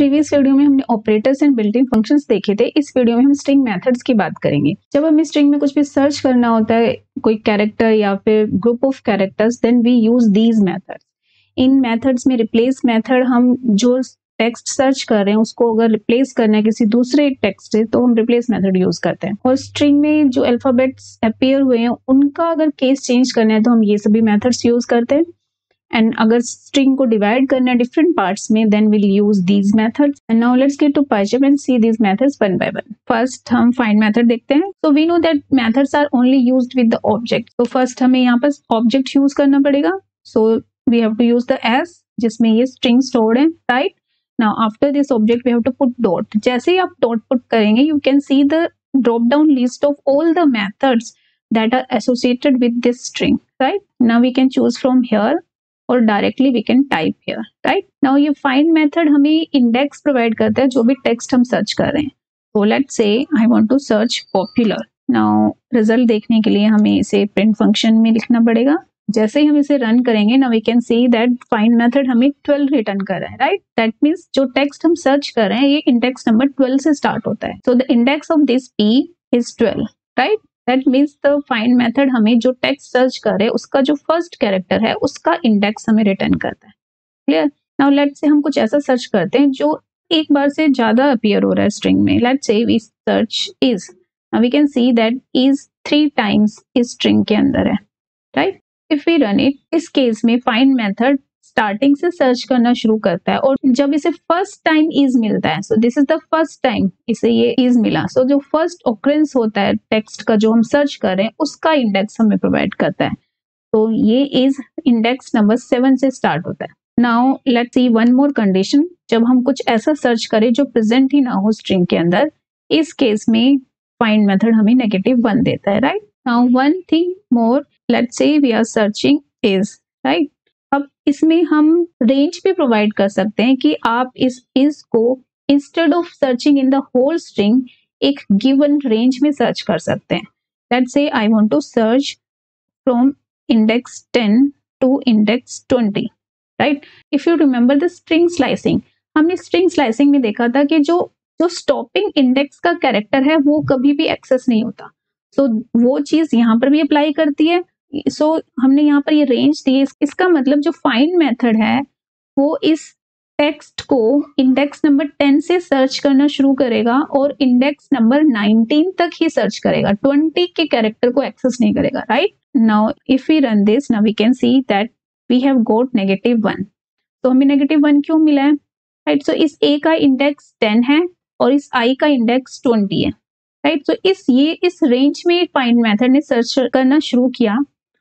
Previous video में हमने operators and built in functions देखे थे। इस वीडियो में हम स्ट्रिंग मेथड्स की बात करेंगे। जब हमें स्ट्रिंग में कुछ भी सर्च करना होता है, कोई कैरेक्टर या फिर group of characters, then we use these methods. इन मेथड्स में रिप्लेस मेथड, हम जो टेक्स्ट सर्च कर रहे हैं उसको अगर रिप्लेस करना है किसी दूसरे टेक्स्ट से तो हम रिप्लेस मेथड यूज करते हैं। और स्ट्रिंग में जो अल्फाबेट्स अपीयर हुए हैं उनका अगर केस चेंज करना है तो हम ये सभी मेथड्स यूज करते हैं। एंड अगर स्ट्रिंग को डिवाइड करना है डिफरेंट पार्ट्स में, then will use these methods. And now let's get to PyCharm and see these methods one by one. First हम फाइंड मेथड देखते हैं। So we know that methods are only used with the object. तो first हमें यहाँ पर object use करना पड़ेगा। So we have to use the S, जिसमें ये स्ट्रिंग स्टोर्ड है, right. Now after this object we have to put dot. जैसे ही आप डॉट पुट करेंगे, you can see the drop down list of all the methods that are associated with this string, right? Now we can choose from here or directly we can type here, right? Now ये find method हमें index provide करता है जो भी text हम search कर रहे हैं। So let's say I want to search popular. Now result देखने के लिए हमें इसे print function में लिखना पड़ेगा। जैसे ही हम इसे रन करेंगे, now we can see that find method हमें 12 रिटर्न कर रहा है, right? That means जो text हम search कर रहे हैं ये index number 12 से start होता है। So the index of this P is 12, right? That means the find method हमें जो टेक्स्ट सर्च कर रहे हैं उसका जो फर्स्ट कैरेक्टर है उसका इंडेक्स हमें रिटर्न करता है। क्लियर? नाउ लेट्स से हम कुछ ऐसा सर्च करते हैं जो एक बार से ज्यादा अपीयर हो रहा है स्ट्रिंग में। Let's say we search is. Now we can see that is 3 times इस स्ट्रिंग के अंदर है, right. If we run it, इस केस में फाइंड मेथड स्टार्टिंग से सर्च करना शुरू करता है और जब इसे फर्स्ट टाइम इज मिलता है, so this is the first time इसे ये इज मिला, सो जो फर्स्ट ऑकरेंस होता है टेक्स्ट का जो हम सर्च कर रहे हैं उसका इंडेक्स हमें प्रोवाइड करता है। तो ये इज इंडेक्स नंबर 7 से स्टार्ट होता है। Now let's see one more condition. जब हम कुछ ऐसा सर्च करें जो प्रेजेंट ही ना हो स्ट्रिंग के अंदर, इस केस में फाइंड मेथड हमें -1 देता है, right. Now one thing more, let's say we are searching is, right. अब इसमें हम रेंज भी प्रोवाइड कर सकते हैं कि आप इस को instead of searching in the whole string एक गिवन रेंज में सर्च कर सकते हैं। Let's say I want to search from index 10 to index 20, right. If you remember the string slicing, हमने स्ट्रिंग स्लाइसिंग में देखा था कि जो स्टॉपिंग इंडेक्स का कैरेक्टर है वो कभी भी एक्सेस नहीं होता। सो वो चीज यहाँ पर भी अप्लाई करती है। सो हमने यहाँ पर ये रेंज दी। इसका मतलब जो फाइंड मेथड है वो इस टेक्स्ट को इंडेक्स नंबर 10 से सर्च करना शुरू करेगा और इंडेक्स नंबर 19 तक ही सर्च करेगा, 20 के कैरेक्टर को एक्सेस नहीं करेगा, right. Now if we run this, now we can see that we have got -1। तो हमें -1 क्यों मिला है, राइट। सो इस ए का इंडेक्स 10 है और इस आई का इंडेक्स 20 है, राइट। सो इस रेंज में फाइंड मेथड ने सर्च करना शुरू किया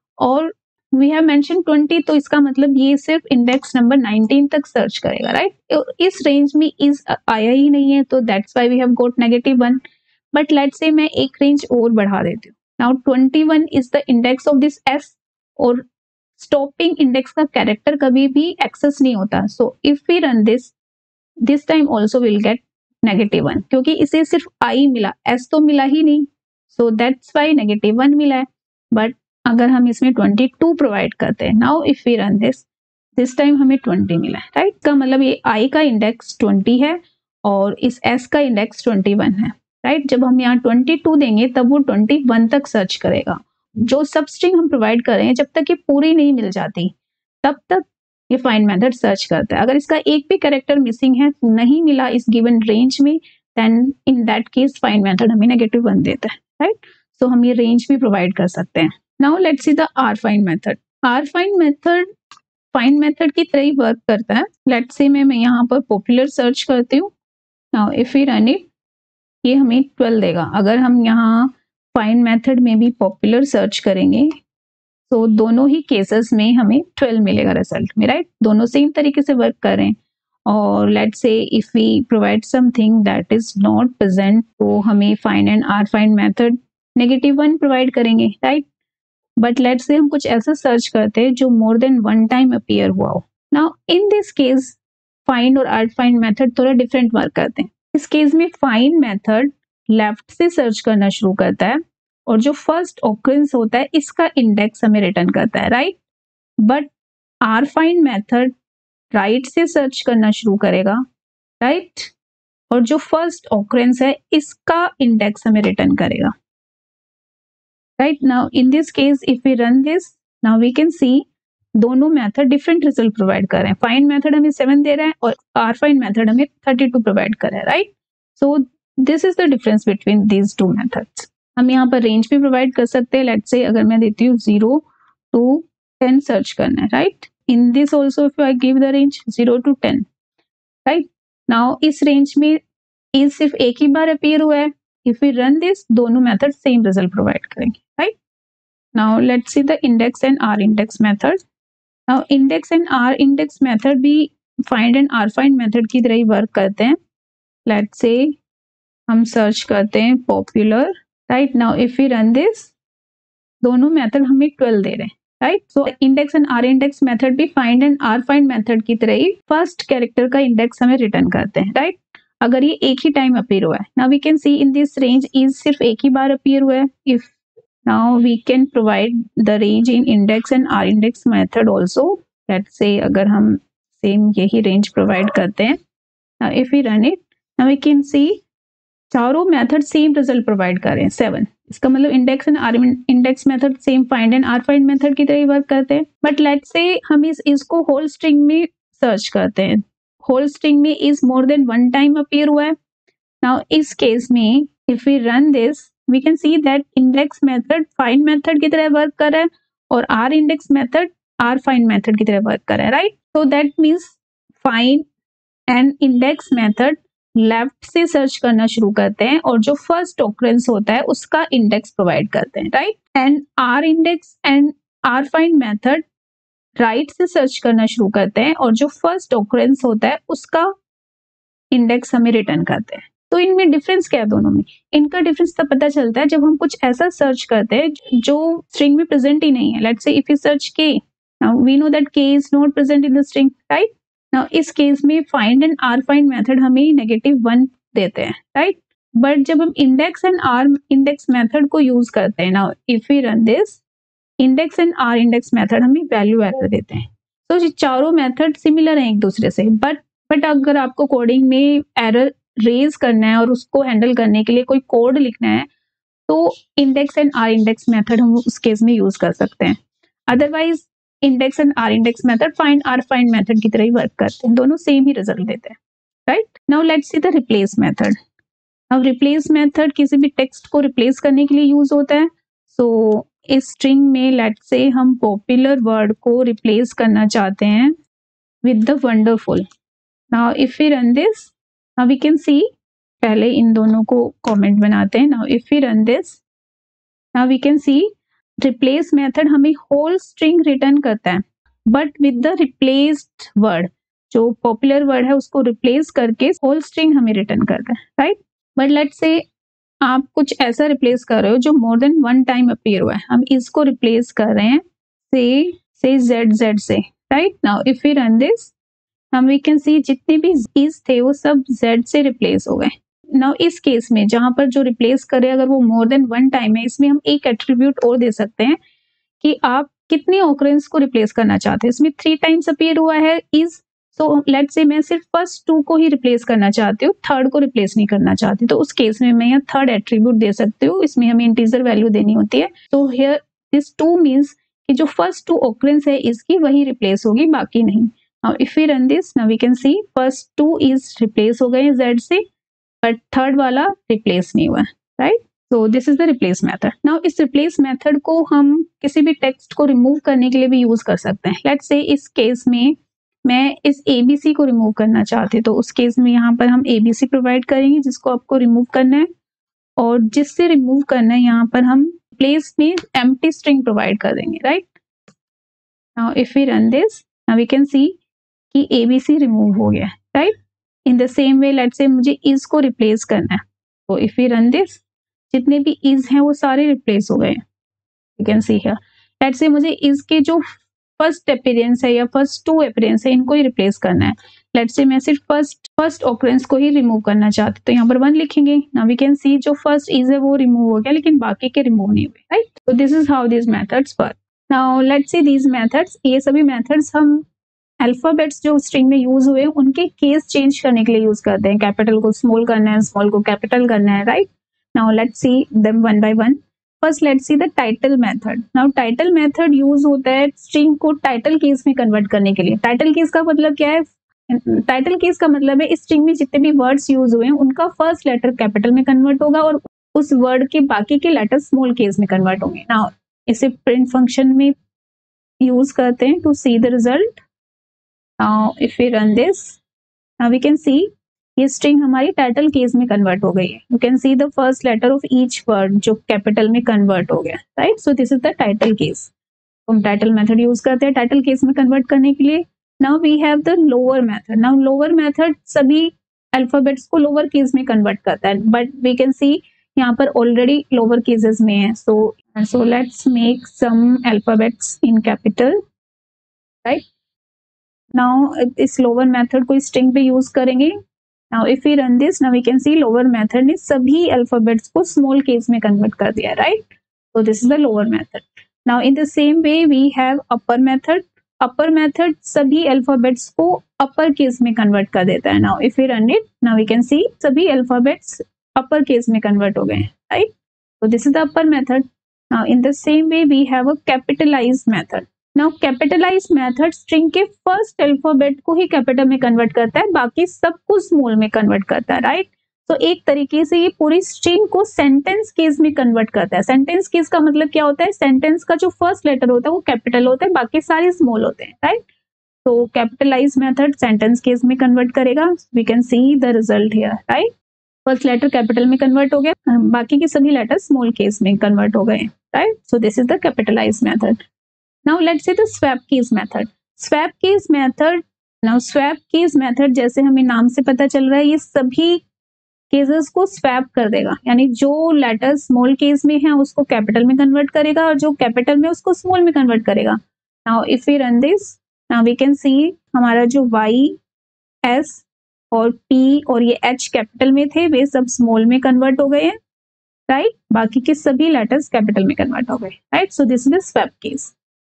और वी हैव मेंशन 20, तो इसका मतलब ये सिर्फ इंडेक्स नंबर 19 तक सर्च करेगा, राइट। इस रेंज में इज आया ही नहीं है, तो that's why we have got -1। But let's say मैं एक रेंज और बढ़ा देती हूँ। Now 21 is the index of this S और स्टॉपिंग इंडेक्स का कैरेक्टर कभी भी एक्सेस नहीं होता। So if we run this time also will get -1, क्योंकि इसे सिर्फ आई मिला, एस तो मिला ही नहीं। सो दैट्स व्हाई -1 मिला है। बट अगर हम इसमें 22 प्रोवाइड करते हैं, now if we run this time हमें 20 मिला है, राइट। का मतलब ये आई का इंडेक्स 20 है और इस एस का इंडेक्स 21 है, राइट। जब हम यहाँ 22 देंगे तब वो 21 तक सर्च करेगा। जो सब स्ट्रिंग हम प्रोवाइड कर रहे हैं जब तक ये पूरी नहीं मिल जाती तब तक ये फाइंड मेथड सर्च करता है। अगर इसका एक भी कैरेक्टर मिसिंग है, नहीं मिला इस गिवन रेंज में, then in that case find method हमें -1 देता है, राइट। सो हम ये रेंज भी प्रोवाइड कर सकते हैं। Now let's see the rfind method. rfind method find method की तरह ही वर्क करता है। Let's say मैं यहाँ पर popular सर्च करती हूँ। Now if we run it, ये हमें 12 देगा। अगर हम यहाँ find method में भी popular सर्च करेंगे तो दोनों ही केसेस में हमें 12 मिलेगा रिजल्ट में, राइट। दोनों सेम तरीके से वर्क कर रहे हैं। और let's say if we provide something that is not present, तो हमें find and rfind method -1 provide करेंगे, राइट। बट लेट्स से हम कुछ ऐसा सर्च करते हैं जो मोर देन 1 टाइम अपीयर हुआ हो। Now in this case find और rfind मेथड थोड़ा डिफरेंट वर्क करते हैं। इस केस में फाइंड मेथड लेफ्ट से सर्च करना शुरू करता है और जो फर्स्ट ऑकरेंस होता है इसका इंडेक्स हमें रिटर्न करता है, right. But rfind method right से सर्च करना शुरू करेगा राइट, और जो फर्स्ट ऑकरेंस है इसका इंडेक्स हमें रिटर्न करेगा। Right, now in this case if we run this, now we can see दोनों मेथड डिफरेंट रिजल्ट प्रोवाइड कर रहे हैं। फाइंड मेथड हमें 7 दे रहा है और आर फाइंड मेथड हमें 32 प्रोवाइड कर रहा है। Right, so this is the difference between these two methods. हम यहाँ पर रेंज भी प्रोवाइड कर सकते हैं। लेट्स से अगर मैं देती हूँ 0 to 10 सर्च करना है। Right, in this also if I give the range 0 to 10, right, now इस रेंज में इज सिर्फ एक ही बार अपीयर हुआ है। इफ वी रन दिस, दोनों मेथड सेम रिजल्ट प्रोवाइड करेंगे। Right, now let's see the index and rindex method. Now index and rindex method भी find and rfind method की तरह ही वर्क करते हैं। Let's say हम search करते हैं popular. Right, now if we run this, दोनों method हमें 12 दे रहे हैं। Right, so index and rindex method भी find and rfind method की तरह ही फर्स्ट कैरेक्टर का इंडेक्स हमें रिटर्न करते हैं। राइट, अगर ये एक ही टाइम अपीयर हुआ है। Now we can see in this range is सिर्फ एक ही बार अपीयर हुआ है। If now we can provide the range in index and rindex method also. Let's say अगर हम सेम यही रेंज प्रोवाइड करते हैं, now if we run it, now we can see चारों मेथड सेम रिजल्ट प्रोवाइड कर रहे हैं 7। इसका मतलब index and rindex method same find and rfind method की तरह ही वर्क करते हैं। बट लेट्स से हम इसको होल स्ट्रिंग में सर्च करते हैं। होल स्ट्रिंग में is more than one time appear हुआ है। नाउ इस केस में if we run this, we can see that index method find method की तरह वर्क कर रहा है और rindex method rfind method की तरह वर्क कर रहा है। Right, so that means find and index method left से सर्च करना शुरू करते हैं और जो फर्स्ट ऑकरेंस होता है उसका इंडेक्स प्रोवाइड करते हैं। Right, and rindex and rfind method right से सर्च करना शुरू करते हैं और जो फर्स्ट ऑकरेंस होता है उसका इंडेक्स हमें रिटर्न करते हैं। तो इनमें डिफरेंस क्या है दोनों में? इनका डिफरेंस तब पता चलता है जब हम कुछ ऐसा सर्च करते हैं जो स्ट्रिंग में प्रेजेंट ही नहीं है। Let's say if you search K, now we know that K is not present in the string. Right, now इस केस में find and rfind method हमें -1 देते हैं। राइट, बट जब हम index and rindex method को use करते हैं, now if we run this, index and rindex method हमें वैल्यू एरर देते हैं। तो ये चारों मेथड सिमिलर हैं एक दूसरे से, बट अगर आपको कोडिंग में एरर रेज करना है और उसको हैंडल करने के लिए कोई कोड लिखना है तो index and rindex method हम उस केस में यूज कर सकते हैं। Otherwise index and rindex method find rfind method की तरह ही वर्क करते हैं, दोनों सेम ही रिजल्ट देते हैं। Right, now let's see the replace method. अब रिप्लेस मेथड किसी भी टेक्स्ट को रिप्लेस करने के लिए यूज होता है। सो इस स्ट्रिंग में लेट्स से हम पॉपुलर वर्ड को रिप्लेस करना चाहते हैं with the wonderful. Now if we run this, now we can see, पहले इन दोनों को कमेंट बनाते हैं। Now if we run this, now we can see replace method हमें होल स्ट्रिंग रिटर्न करता है but with the replaced word. जो पॉपुलर वर्ड है उसको रिप्लेस करके होल स्ट्रिंग हमें रिटर्न करता है। राइट, बट लेट्स से आप कुछ ऐसा रिप्लेस कर रहे हो जो more than one time appear हुआ है। हम इसको रिप्लेस कर रहे हैं से जेड से। Right, now if we run this, हम वी कैन सी जितने भी इज थे वो सब जेड से रिप्लेस हो गए। नाउ इस केस में जहां पर जो रिप्लेस करे अगर वो मोर देन वन टाइम है, इसमें हम एक एट्रीब्यूट और दे सकते हैं कि आप कितने ऑकरेंस को रिप्लेस करना चाहते हैं। इसमें 3 टाइम्स अपीयर हुआ है इज, सो लेट्स से मैं सिर्फ फर्स्ट 2 को ही रिप्लेस करना चाहती हूँ, थर्ड को रिप्लेस नहीं करना चाहती, तो उस केस में मैं यहाँ थर्ड एट्रीब्यूट दे सकती हूँ। इसमें हमें इंटीजर वैल्यू देनी होती है। तो हियर दिस 2 मीन्स कि जो फर्स्ट 2 ऑकरेंस है इसकी वही रिप्लेस होगी, बाकी नहीं। Now if we run this, now we can see first 2 is replace हो गए z से, but third वाला replace नहीं हुआ, right? So this is the replace method. Now इस replace method को हम किसी भी टेक्स्ट को रिमूव करने के लिए भी यूज कर सकते हैं। Let's say इस केस में मैं इस ABC को रिमूव करना चाहती हूँ, तो उस केस में यहाँ पर हम ABC प्रोवाइड करेंगे जिसको आपको रिमूव करना है, और जिससे रिमूव करना है यहाँ पर हम प्लेस में empty string प्रोवाइड कर देंगे, right? Now if we run this, now we can see कि ABC रिमूव हो गया, right. In the same way let's say मुझे इज को रिप्लेस करना है, तो इफ वी रन दिस, जितने भी इज हैं वो सारे रिप्लेस हो गए। You can see here, let's say मुझे इज के जो फर्स्ट अपीयरेंस है या फर्स्ट 2 अपीयरेंस है इनको ही रिप्लेस करना है। लेट्स से मैं सिर्फ फर्स्ट ऑकरेंस को ही रिमूव करना चाहती हूँ, तो यहाँ पर 1 लिखेंगे। नाउ वी कैन सी जो फर्स्ट इज है वो रिमूव हो गया लेकिन बाकी के रिमूव नहीं हुए, राइट। तो this is how this methods work. Now let's see these methods, ये सभी मेथड्स हम अल्फाबेट्स जो स्ट्रिंग में यूज हुए उनके केस चेंज करने के लिए यूज करते हैं। कैपिटल को स्मॉल करना है, स्मॉल को कैपिटल करना है, right. Now let's see them one by one. First let's see the title method. Now title method use होता है स्ट्रिंग को टाइटल केस में कन्वर्ट करने के लिए। टाइटल केस का मतलब क्या है? टाइटल केस का मतलब है इस स्ट्रिंग में जितने भी वर्ड्स यूज हुए हैं उनका फर्स्ट लेटर कैपिटल में कन्वर्ट होगा और उस वर्ड के बाकी के लेटर स्मॉल केस में कन्वर्ट होंगे। नाउ इसे प्रिंट फंक्शन में यूज करते हैं to see the result. Now if we run this, now we can see ये स्ट्रिंग हमारी टाइटल केस में कन्वर्ट हो गई है। You can see the first letter of each word जो कैपिटल में कन्वर्ट हो गया, right. So this is the title case. हम टाइटल मेथड यूज करते हैं टाइटल केस में कन्वर्ट करने के लिए। Now we have the lower method. Now lower method सभी अल्फाबेट्स को लोअर केस में कन्वर्ट करता है, बट वी कैन सी यहाँ पर ऑलरेडी लोअर केसेस में है। So let's make some alphabets in capital, right. Now इस लोअर मेथड को स्ट्रिंग पे यूज करेंगे। Now if we run this, now we can see lower method ने सभी अल्फाबेट्स को स्मॉल केस में कन्वर्ट कर दिया, right. So this is the lower method. Now in the same way we have upper method. Upper method सभी alphabets को upper case में convert कर देता है। Now if we run it, now we can see सभी alphabets upper case में convert हो गए हैं, right. So this is the upper method. Now in the same way we have a capitalized method. Now capitalized method string के first alphabet को ही capital में convert करता है, बाकी सबको स्मॉल में कन्वर्ट करता है, राइट। तो एक तरीके से ये पूरी स्ट्रिंग को सेंटेंस केस में कन्वर्ट करता है। सेंटेंस केस का मतलब क्या होता है? सेंटेंस का जो फर्स्ट लेटर होता है वो कैपिटल होता है, बाकी सारे स्मॉल होते हैं, राइट। तो कैपिटलाइज मेथड सेंटेंस केस में कन्वर्ट करेगा। We can see the result here, right. First letter capital में कन्वर्ट हो गया, बाकी के सभी लेटर स्मॉल केस में कन्वर्ट हो गए, right. So this is the capitalize method. Now let's see the swap case method. Swap case method, now swap case method जैसे हमें नाम से पता चल रहा है ये सभी केसेस को स्वैप कर देगा, यानी जो लेटर स्मॉल केस में है उसको कैपिटल में कन्वर्ट करेगा और जो कैपिटल में उसको स्मॉल में कन्वर्ट करेगा। Now if we run this, now we can see हमारा जो वाई, एस और पी और ये एच कैपिटल में थे वे सब स्मॉल में कन्वर्ट हो गए हैं, राइट। बाकी के सभी लेटर्स कैपिटल में कन्वर्ट हो गए, right. So this is the swap case.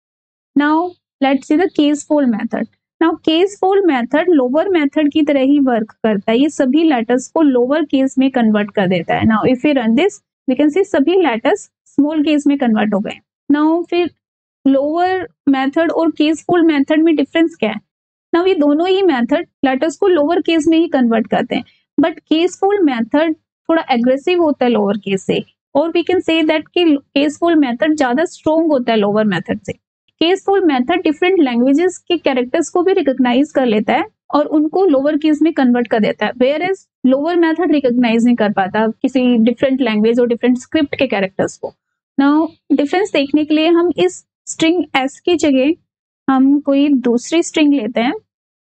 Now let's see the case fold method. Now case fold method lower method की तरह ही वर्क करता है, ये सभी लेटर्स को लोअर केस में कन्वर्ट कर देता है। Now if we run this, we can see सभी लेटर्स स्मॉल केस में कन्वर्ट हो गए। नाउ फिर लोअर मेथड और केस फोल्ड मेथड में डिफरेंस क्या है? नाउ ये दोनों ही मेथड लेटर्स को लोअर केस में ही कन्वर्ट करते हैं, बट केस फोल्ड मेथड थोड़ा एग्रेसिव होता है लोअर केस से, और वी कैन से दैट कि केस फोल्ड मेथड ज्यादा स्ट्रॉन्ग होता है लोअर मेथड से। Case fold method different languages के कैरेक्टर्स को भी रिकॉग्नाइज कर लेता है और उनको लोअर केस में कन्वर्ट कर देता है, whereas lower method recognize नहीं कर पाता किसी डिफरेंट लैंग्वेज और डिफरेंट स्क्रिप्ट के कैरेक्टर्स को। नाउ डिफरेंस देखने के लिए हम इस स्ट्रिंग एस की जगह हम कोई दूसरी स्ट्रिंग लेते हैं।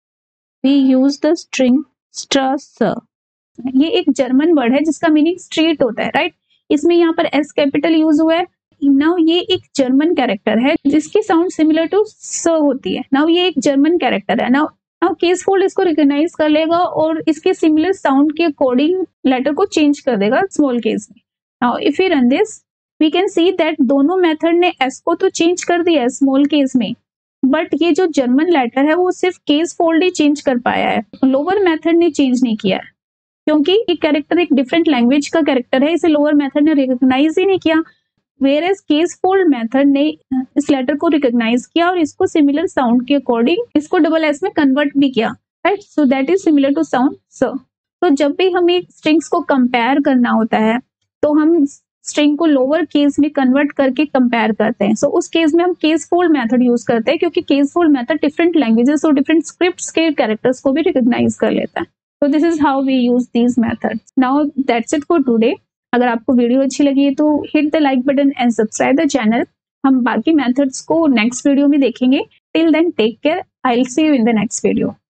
वी यूज द स्ट्रिंग स्ट्रस। ये एक जर्मन वर्ड है जिसका मीनिंग स्ट्रीट होता है, राइट। इसमें यहाँ पर एस कैपिटल यूज हुआ है। नाउ ये एक जर्मन कैरेक्टर है जिसकी साउंड सिमिलर टू स होती है। नाउ ये एक जर्मन कैरेक्टर है। नाउ केस फोल्ड इसको रिकॉग्नाइज कर लेगा और इसके सिमिलर साउंड के अकॉर्डिंग लेटर को चेंज कर देगा स्मॉल केस में। Now if you run this, we can see that दोनों मेथड ने एस को तो चेंज कर दिया है स्मॉल केस में, बट ये जो जर्मन लेटर है वो सिर्फ केस फोल्ड ही चेंज कर पाया है, लोअर मेथड ने चेंज नहीं किया है, क्योंकि ये कैरेक्टर एक डिफरेंट लैंग्वेज का कैरेक्टर है, इसे लोअर मेथड ने रिकॉग्नाइज ही नहीं किया। वेयरएज केस फोल्ड मेथड ने इस लेटर को रिकॉग्नाइज किया और इसको सिमिलर साउंड के अकॉर्डिंग इसको डबल एस में कन्वर्ट भी किया, right. So that is similar to sound S. तो जब भी हमें स्ट्रिंग्स को कंपेयर करना होता है तो हम स्ट्रिंग को लोअर केस में कन्वर्ट करके कंपेयर करते हैं। सो उस केस में हम केस फोल्ड मेथड यूज करते हैं, क्योंकि case fold method different languages और डिफरेंट स्क्रिप्ट्स के कैरेक्टर्स को भी रिकॉग्नाइज कर लेता है। So this is how we use these methods. Now that's it for today. अगर आपको वीडियो अच्छी लगी है तो hit the like button and subscribe the channel. हम बाकी methods को next वीडियो में देखेंगे. Till then take care. I'll see you in the next video.